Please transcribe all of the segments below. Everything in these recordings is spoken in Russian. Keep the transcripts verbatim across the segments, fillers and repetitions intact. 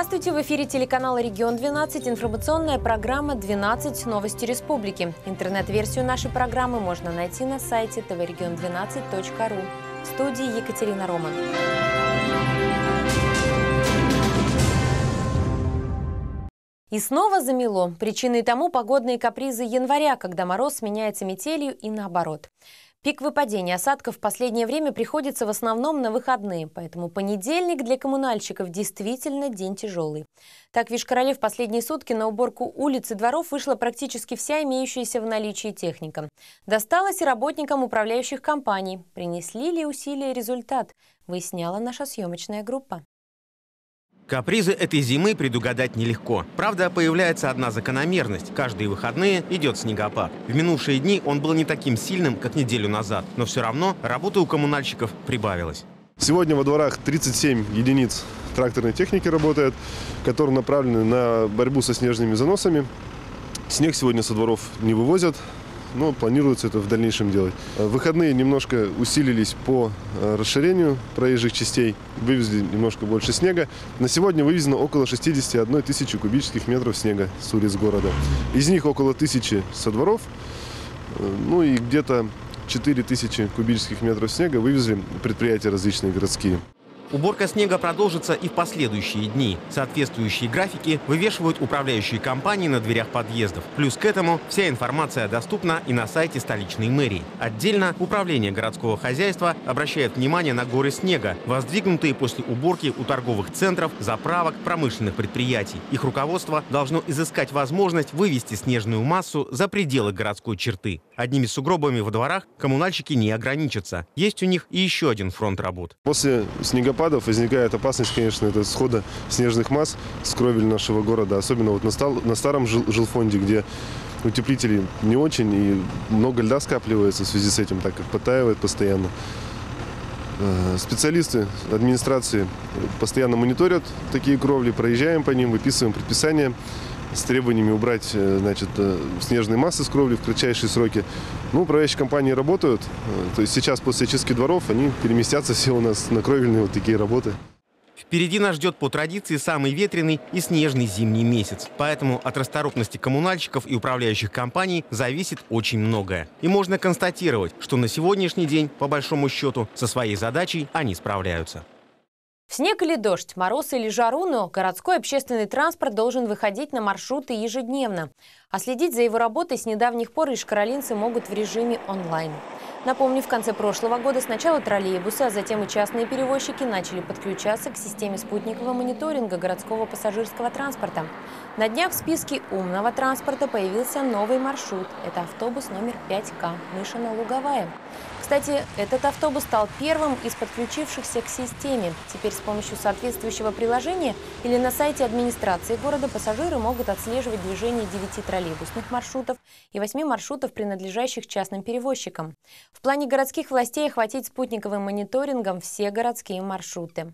Здравствуйте! В эфире телеканала «Регион двенадцать» информационная программа «двенадцать. Новости республики». Интернет-версию нашей программы можно найти на сайте тэ вэ регион двенадцать точка ру. В студии Екатерина Роман. И снова замело. Причиной тому погодные капризы января, когда мороз сменяется метелью и наоборот. Пик выпадения осадков в последнее время приходится в основном на выходные, поэтому понедельник для коммунальщиков действительно день тяжелый. Так, в Йошкар-Оле в последние сутки на уборку улиц и дворов вышла практически вся имеющаяся в наличии техника. Досталось и работникам управляющих компаний. Принесли ли усилия результат, выясняла наша съемочная группа. Капризы этой зимы предугадать нелегко. Правда, появляется одна закономерность. Каждые выходные идет снегопад. В минувшие дни он был не таким сильным, как неделю назад. Но все равно работы у коммунальщиков прибавилось. Сегодня во дворах тридцать семь единиц тракторной техники работает, которые направлены на борьбу со снежными заносами. Снег сегодня со дворов не вывозят, но планируется это в дальнейшем делать. Выходные немножко усилились по расширению проезжих частей, вывезли немножко больше снега. На сегодня вывезено около шестидесяти одной тысячи кубических метров снега с улиц города. Из них около тысячи со дворов, ну и где-то четыре тысячи кубических метров снега вывезли предприятия различные городские. Уборка снега продолжится и в последующие дни. Соответствующие графики вывешивают управляющие компании на дверях подъездов. Плюс к этому вся информация доступна и на сайте столичной мэрии. Отдельно управление городского хозяйства обращает внимание на горы снега, воздвигнутые после уборки у торговых центров, заправок, промышленных предприятий. Их руководство должно изыскать возможность вывести снежную массу за пределы городской черты. Одними сугробами во дворах коммунальщики не ограничатся. Есть у них и еще один фронт работ. После снегопада возникает опасность, конечно, это схода снежных масс с кровель нашего города. Особенно вот на, стал, на старом жил, жилфонде, где утеплители не очень и много льда скапливается в связи с этим, так как подтаивает постоянно. Специалисты администрации постоянно мониторят такие кровли, проезжаем по ним, выписываем предписания с требованиями убрать, значит, снежные массы с кровли в кратчайшие сроки. Ну, управляющие компании работают. То есть сейчас после очистки дворов они переместятся все у нас на кровельные вот такие работы. Впереди нас ждет по традиции самый ветреный и снежный зимний месяц. Поэтому от расторопности коммунальщиков и управляющих компаний зависит очень многое. И можно констатировать, что на сегодняшний день, по большому счету, со своей задачей они справляются. В снег или дождь, мороз или жару, но городской общественный транспорт должен выходить на маршруты ежедневно. А следить за его работой с недавних пор йошкар-олинцы могут в режиме онлайн. Напомню, в конце прошлого года сначала троллейбусы, а затем и частные перевозчики начали подключаться к системе спутникового мониторинга городского пассажирского транспорта. На днях в списке умного транспорта появился новый маршрут. Это автобус номер пять ка Мышино-Луговая. Кстати, этот автобус стал первым из подключившихся к системе. Теперь с помощью соответствующего приложения или на сайте администрации города пассажиры могут отслеживать движение девяти троллейбусных маршрутов и восьми маршрутов, принадлежащих частным перевозчикам. В плане городских властей охватить спутниковым мониторингом все городские маршруты.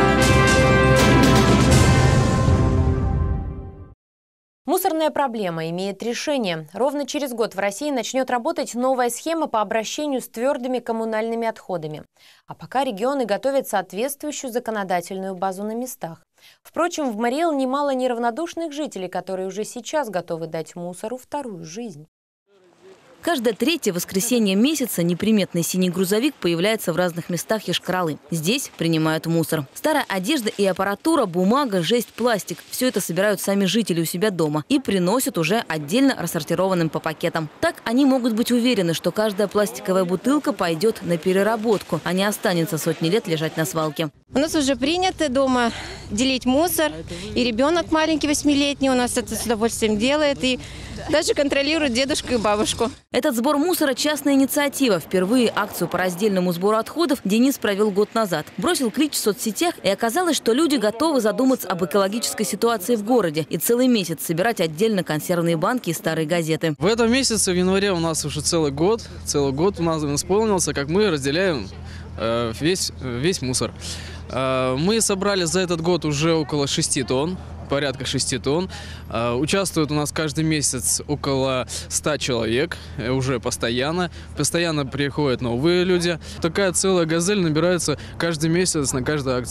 Мусорная проблема имеет решение. Ровно через год в России начнет работать новая схема по обращению с твердыми коммунальными отходами. А пока регионы готовят соответствующую законодательную базу на местах. Впрочем, в Мариэл немало неравнодушных жителей, которые уже сейчас готовы дать мусору вторую жизнь. Каждое третье воскресенье месяца неприметный синий грузовик появляется в разных местах Йошкар-Олы. Здесь принимают мусор. Старая одежда и аппаратура, бумага, жесть, пластик – все это собирают сами жители у себя дома и приносят уже отдельно рассортированным по пакетам. Так они могут быть уверены, что каждая пластиковая бутылка пойдет на переработку, а не останется сотни лет лежать на свалке. У нас уже принято дома делить мусор. И ребенок маленький, восьмилетний, у нас это с удовольствием делает. И даже контролирует дедушку и бабушку. Этот сбор мусора – частная инициатива. Впервые акцию по раздельному сбору отходов Денис провел год назад. Бросил клич в соцсетях, и оказалось, что люди готовы задуматься об экологической ситуации в городе и целый месяц собирать отдельно консервные банки и старые газеты. В этом месяце, в январе, у нас уже целый год, целый год у нас исполнился, как мы разделяем э, весь, весь мусор. Э, мы собрали за этот год уже около шести тонн. Порядка шести тонн. Участвует у нас каждый месяц около ста человек, уже постоянно. Постоянно приходят новые люди. Такая целая газель набирается каждый месяц на каждой акции.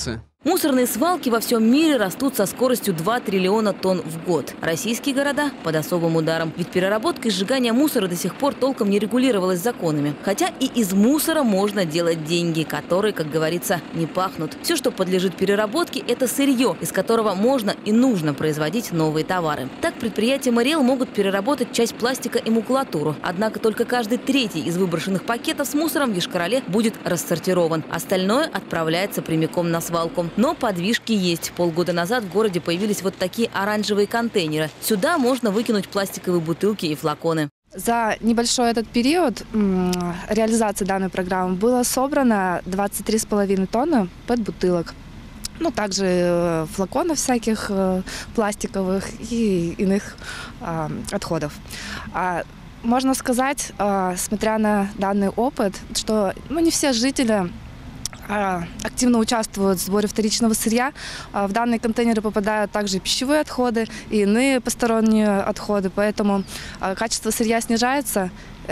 Мусорные свалки во всем мире растут со скоростью два триллиона тонн в год. Российские города под особым ударом. Ведь переработка и сжигание мусора до сих пор толком не регулировалась законами. Хотя и из мусора можно делать деньги, которые, как говорится, не пахнут. Все, что подлежит переработке, это сырье, из которого можно и нужно производить новые товары. Так, предприятия МРЭО могут переработать часть пластика и макулатуру. Однако только каждый третий из выброшенных пакетов с мусором в Йошкар-Оле будет рассортирован. Остальное отправляется прямиком на свалку. Но подвижки есть. Полгода назад в городе появились вот такие оранжевые контейнеры. Сюда можно выкинуть пластиковые бутылки и флаконы. За небольшой этот период реализации данной программы было собрано двадцать три с половиной тонны пэт-бутылок. Ну, также флаконов всяких пластиковых и иных отходов. Можно сказать, смотря на данный опыт, что ну, не все жители активно участвуют в сборе вторичного сырья. В данные контейнеры попадают также пищевые отходы и иные посторонние отходы, поэтому качество сырья снижается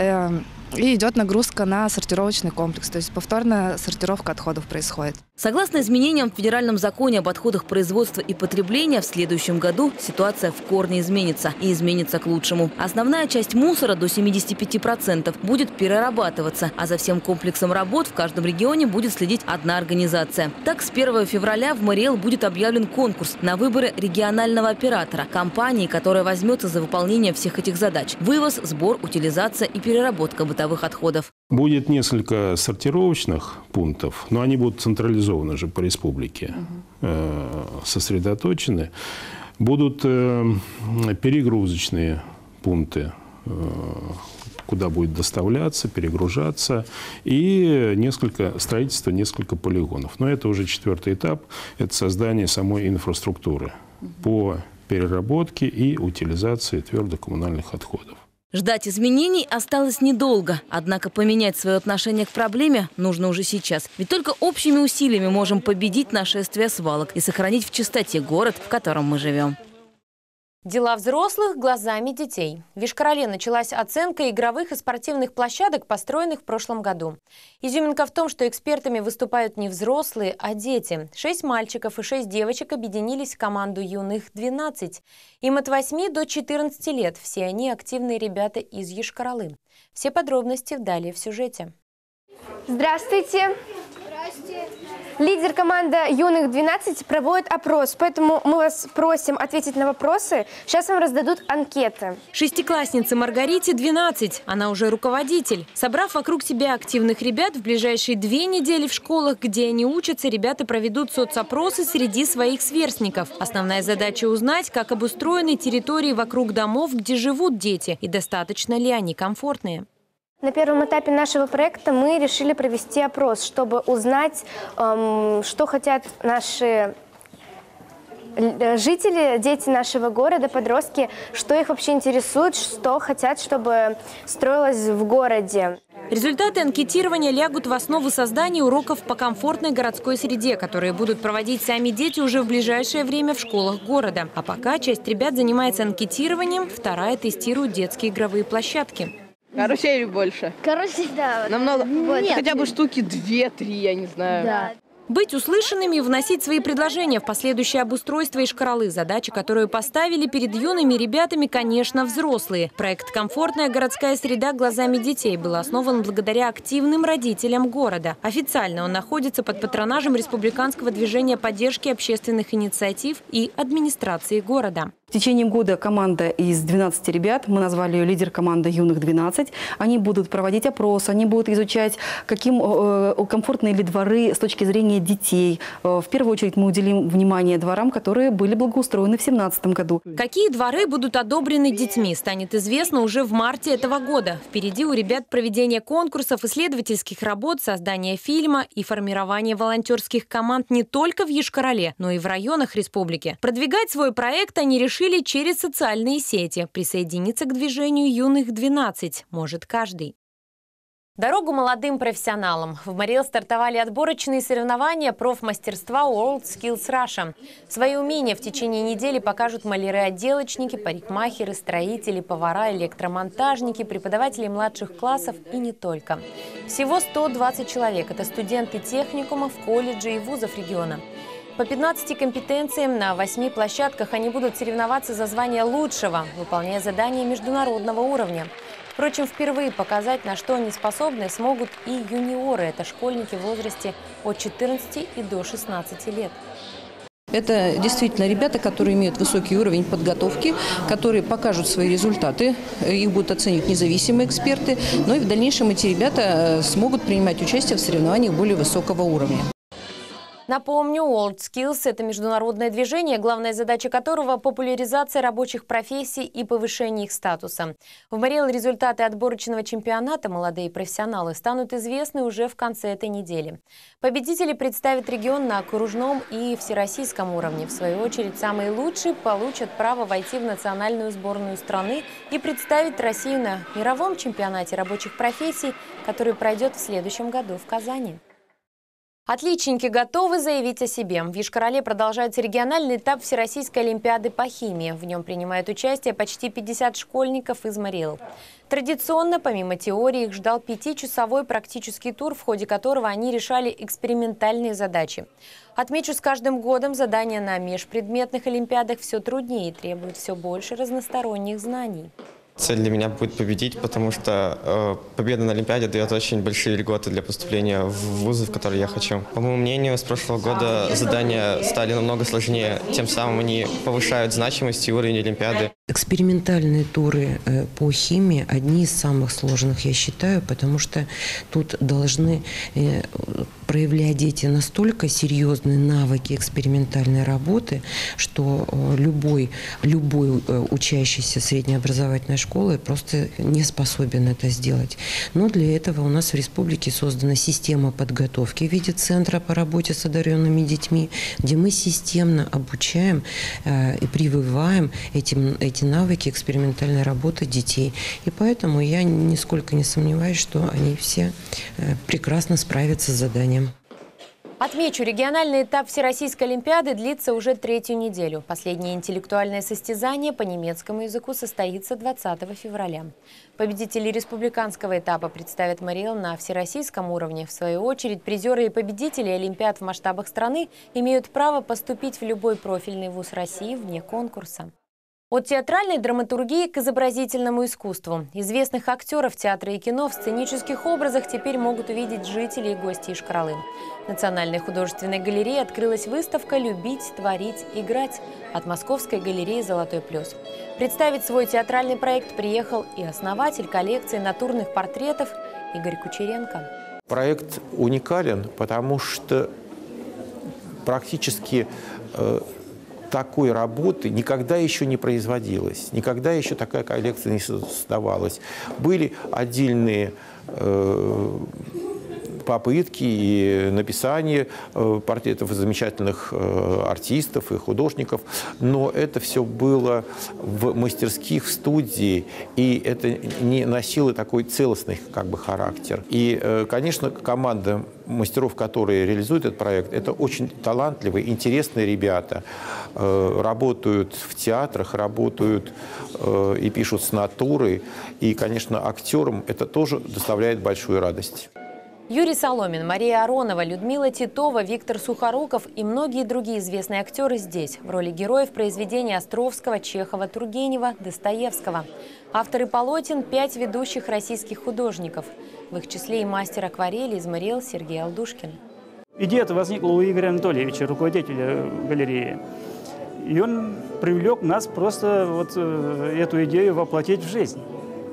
и идет нагрузка на сортировочный комплекс, то есть повторная сортировка отходов происходит. Согласно изменениям в федеральном законе об отходах производства и потребления, в следующем году ситуация в корне изменится и изменится к лучшему. Основная часть мусора до семидесяти пяти процентов будет перерабатываться, а за всем комплексом работ в каждом регионе будет следить одна организация. Так, с первого февраля в МРЭО будет объявлен конкурс на выборы регионального оператора, компании, которая возьмется за выполнение всех этих задач – вывоз, сбор, утилизация и переработка бытовых отходов. Будет несколько сортировочных пунктов, но они будут централизованы же по республике, угу. сосредоточены. Будут перегрузочные пункты, куда будет доставляться, перегружаться, и несколько, строительство несколько полигонов. Но это уже четвертый этап, это создание самой инфраструктуры угу. по переработке и утилизации твердокоммунальных отходов. Ждать изменений осталось недолго. Однако поменять свое отношение к проблеме нужно уже сейчас. Ведь только общими усилиями можем победить нашествие свалок и сохранить в чистоте город, в котором мы живем. Дела взрослых глазами детей. В Йошкар-Оле началась оценка игровых и спортивных площадок, построенных в прошлом году. Изюминка в том, что экспертами выступают не взрослые, а дети. Шесть мальчиков и шесть девочек объединились в команду юных двенадцать. Им от восьми до четырнадцати лет. Все они активные ребята из Йошкар-Олы. Все подробности далее в сюжете. Здравствуйте. Здравствуйте. Лидер команды юных двенадцать проводит опрос, поэтому мы вас просим ответить на вопросы. Сейчас вам раздадут анкеты. Шестикласснице Маргарите двенадцать. Она уже руководитель. Собрав вокруг себя активных ребят, в ближайшие две недели в школах, где они учатся, ребята проведут соцопросы среди своих сверстников. Основная задача – узнать, как обустроены территории вокруг домов, где живут дети, и достаточно ли они комфортные. На первом этапе нашего проекта мы решили провести опрос, чтобы узнать, эм, что хотят наши жители, дети нашего города, подростки, что их вообще интересует, что хотят, чтобы строилось в городе. Результаты анкетирования лягут в основу создания уроков по комфортной городской среде, которые будут проводить сами дети уже в ближайшее время в школах города. А пока часть ребят занимается анкетированием, вторая тестирует детские игровые площадки. Карусели больше. Карусель, да. Намного. Нет. Хотя бы штуки две-три, я не знаю. Да. Быть услышанными и вносить свои предложения в последующее обустройство Йошкар-Олы. Задача, которую поставили перед юными ребятами, конечно, взрослые. Проект «Комфортная городская среда глазами детей» был основан благодаря активным родителям города. Официально он находится под патронажем Республиканского движения поддержки общественных инициатив и администрации города. В течение года команда из двенадцати ребят, мы назвали ее лидер команды юных двенадцать, они будут проводить опрос, они будут изучать, каким э, комфортные ли дворы с точки зрения детей. Э, в первую очередь мы уделим внимание дворам, которые были благоустроены в две тысячи семнадцатом году. Какие дворы будут одобрены детьми, станет известно уже в марте этого года. Впереди у ребят проведение конкурсов, исследовательских работ, создание фильма и формирование волонтерских команд не только в Йошкар-Оле, но и в районах республики. Продвигать свой проект они решили через социальные сети. Присоединиться к движению юных двенадцать может каждый. Дорогу молодым профессионалам. В МРЭО стартовали отборочные соревнования профмастерства World Skills Russia. Свои умения в течение недели покажут маляры-отделочники, парикмахеры, строители, повара, электромонтажники, преподаватели младших классов и не только. Всего сто двадцать человек. Это студенты техникумов, колледжей и вузов региона. По пятнадцати компетенциям на восьми площадках они будут соревноваться за звание лучшего, выполняя задания международного уровня. Впрочем, впервые показать, на что они способны, смогут и юниоры. Это школьники в возрасте от четырнадцати и до шестнадцати лет. Это действительно ребята, которые имеют высокий уровень подготовки, которые покажут свои результаты, их будут оценивать независимые эксперты, но и в дальнейшем эти ребята смогут принимать участие в соревнованиях более высокого уровня. Напомню, WorldSkills – это международное движение, главная задача которого – популяризация рабочих профессий и повышение их статуса. В Мариэл результаты отборочного чемпионата молодые профессионалы станут известны уже в конце этой недели. Победители представят регион на окружном и всероссийском уровне. В свою очередь, самые лучшие получат право войти в национальную сборную страны и представить Россию на мировом чемпионате рабочих профессий, который пройдет в следующем году в Казани. Отличники готовы заявить о себе. В Йошкар-Оле продолжается региональный этап Всероссийской олимпиады по химии. В нем принимают участие почти пятьдесят школьников из Мариэл. Традиционно, помимо теории, их ждал пятичасовой практический тур, в ходе которого они решали экспериментальные задачи. Отмечу, с каждым годом задания на межпредметных олимпиадах все труднее и требуют все больше разносторонних знаний. Цель для меня будет победить, потому что э, победа на Олимпиаде дает очень большие льготы для поступления в вузы, в которые я хочу. По моему мнению, с прошлого года задания стали намного сложнее, тем самым они повышают значимость и уровень Олимпиады. Экспериментальные туры э, по химии одни из самых сложных, я считаю, потому что тут должны э, проявлять дети настолько серьезные навыки экспериментальной работы, что э, любой, любой э, учащийся среднеобразовательной школы просто не способен это сделать. Но для этого у нас в республике создана система подготовки в виде центра по работе с одаренными детьми, где мы системно обучаем э, и прививаем этим, эти навыки экспериментальной работы детей. И поэтому я нисколько не сомневаюсь, что они все э, прекрасно справятся с заданием. Отмечу, региональный этап Всероссийской олимпиады длится уже третью неделю. Последнее интеллектуальное состязание по немецкому языку состоится двадцатого февраля. Победители республиканского этапа представят Мариэл на всероссийском уровне. В свою очередь, призеры и победители олимпиад в масштабах страны имеют право поступить в любой профильный вуз России вне конкурса. От театральной драматургии к изобразительному искусству. Известных актеров театра и кино в сценических образах теперь могут увидеть жители и гости Йошкар-Олы. В Национальной художественной галерее открылась выставка «Любить, творить, играть» от Московской галереи «Золотой плюс». Представить свой театральный проект приехал и основатель коллекции натурных портретов Игорь Кучеренко. Проект уникален, потому что практически э, такой работы никогда еще не производилось, никогда еще такая коллекция не создавалась. Были отдельные э, попытки и написание э, портретов замечательных э, артистов и художников, но это все было в мастерских, в студии, и это не носило такой целостный как бы характер. И, э, конечно, команда мастеров, которые реализуют этот проект, это очень талантливые, интересные ребята. Э, работают в театрах, работают э, и пишут с натуры. И, конечно, актерам это тоже доставляет большую радость. Юрий Соломин, Мария Аронова, Людмила Титова, Виктор Сухоруков и многие другие известные актеры здесь, в роли героев произведений Островского, Чехова, Тургенева, Достоевского. Авторы полотен – пять ведущих российских художников. В их числе и мастер акварели из Мариэл Сергей Алдушкин. Идея эта возникла у Игоря Анатольевича, руководителя галереи. И он привлек нас просто вот эту идею воплотить в жизнь.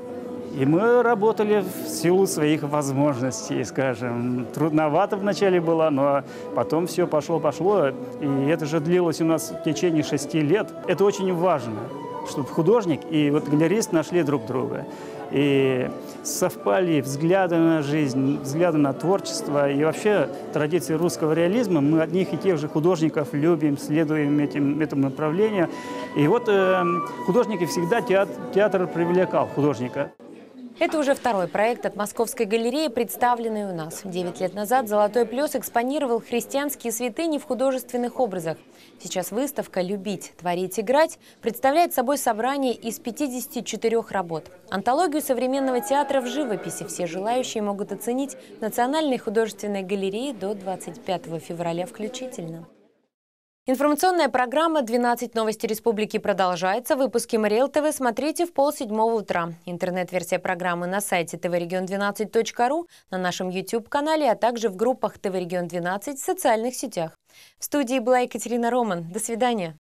И мы работали в силу своих возможностей, скажем. Трудновато вначале было, но потом все пошло-пошло. И это же длилось у нас в течение шести лет. Это очень важно, чтобы художник и вот галерист нашли друг друга. И совпали взгляды на жизнь, взгляды на творчество. И вообще традиции русского реализма, мы одних и тех же художников любим, следуем этим, этому направлению. И вот э, художники всегда, театр, театр привлекал художника. Это уже второй проект от Московской галереи, представленный у нас. Девять лет назад «Золотой плюс» экспонировал христианские святыни в художественных образах. Сейчас выставка «Любить, творить, играть» представляет собой собрание из пятидесяти четырёх работ. Антологию современного театра в живописи все желающие могут оценить в Национальной художественной галерее до двадцать пятого февраля включительно. Информационная программа «двенадцать новости республики» продолжается. Выпуски Мариэл ТВ смотрите в полседьмого утра. Интернет-версия программы на сайте тэ вэ регион двенадцать точка ру, на нашем YouTube-канале, а также в группах тэ вэ регион двенадцать в социальных сетях. В студии была Екатерина Роман. До свидания.